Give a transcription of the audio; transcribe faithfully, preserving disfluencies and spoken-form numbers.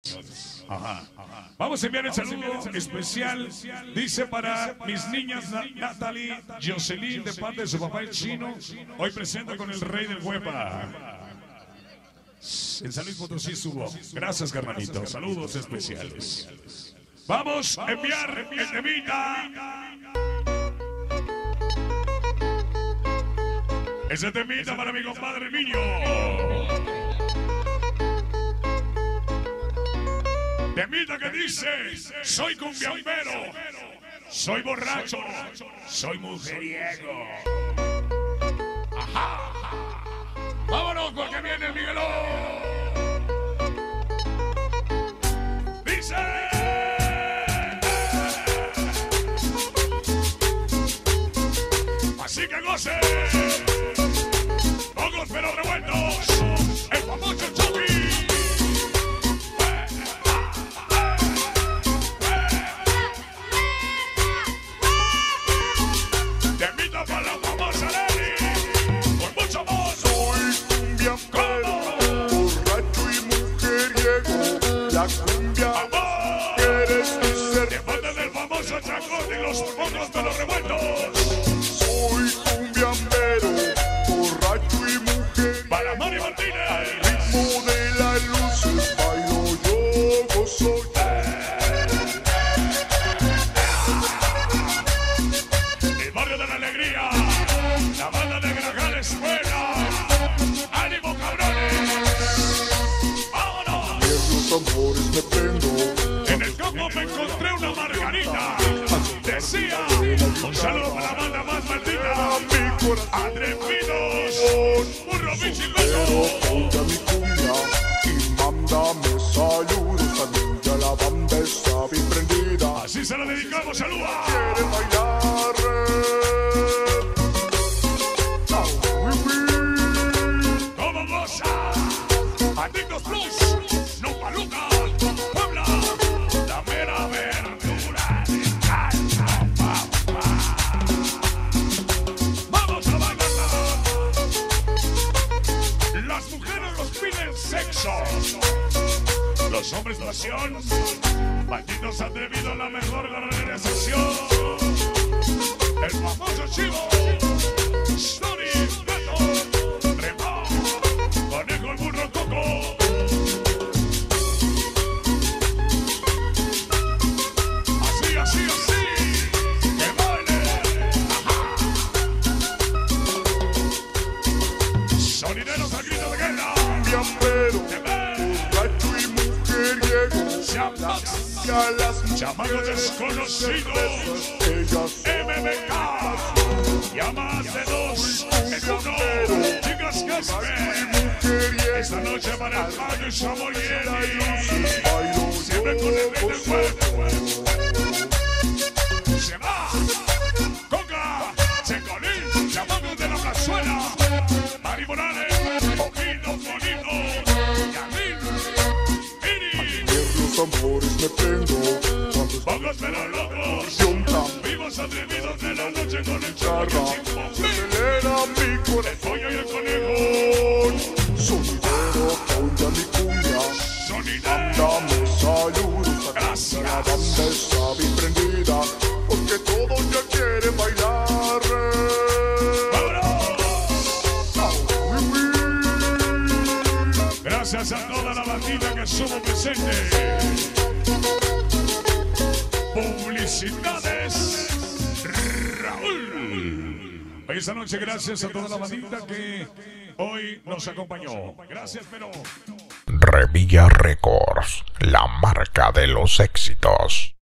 Ajá. Vamos a enviar el saludo especial. Dice para mis niñas Na- Natalie, Jocelyn, de parte de su papá el chino. Hoy presenta con el rey del huepa. En San Luis Potosí estuvo. Gracias, carnalito. Saludos especiales. Vamos a enviar el temita. Ese temita para mi compadre Niño. Temita que dice: soy cumbiambero, soy borracho, soy mujeriego. Ajá. Vámonos porque viene el Miguelón. Dice: así que goce. Pocos pero revueltos. El famoso Chucky. Temita para la famosa Leli. Con mucho amor. Soy cumbiambero, borracho y mujeriego. La cumbia quieres ser. De parte del famoso Chacón y los pocos pero revueltos. Soy cumbiambero, borracho y mujeriego. Para Mari Martínez. Ritmo de las luces, bailo yo, gozo yo. El barrio de la alegría. La banda de Grajales buena. ¡Ánimo, cabrones! ¡Vámonos! Los amores me prendo. En el campo me encontré una margarita. Decía: un saludo para la banda más maldita. Mi corazón, Atrevidos. Burro pero bichipeto. ponte mi cumbia y mándame saludos. También ya la banda está bien prendida. Así se la dedicamos, saluda. Quiere bailar. ¿Cómo goza? Adictos Plus. No Paluca. Puebla. La mera verdura de casa, papá. Vamos a bailarla. Las mujeres nos piden sexo. Los hombres pasión. Malditos atrevidos, la mejor organización. El famoso chivo. Story, gato, Remo, conejo, el burro, coco. Así, así, así. Que baile. Ajá. Sonideros al grito de guerra. Cumbiambero, Que ven. borracho y mujeriego. Chamax. Y a las Chamacos mujeres desconocidos. ellas M B K. Ya más de dos en uno. Chicas que esperen. mujeriego. Esta noche para el baño y sabor y Bailo siempre con el rey del pueblo. Se va. Coca. Checolín. Chamacos de la plazuela. Mari Morales. Ojitos bonitos. Yamil. Miri. los amores me prendo. Cuando Pocos pero locos. yonta Vivos atrevidos de la noche con el charra, charro. acelera mi El corazón. pollo y el conejo. Sonidero, ponte mi cumbia. Sonidero. Dame saludos. Gracias. La banda está bien prendida. Porque todos ya quieren bailar. ¡Vámonos! Gracias a toda la bandita que estuvo presente. Publicidades. Raúl. Hoy esta noche gracias a toda la bandita que hoy nos acompañó. Gracias, pero... Revilla Records, la marca de los éxitos.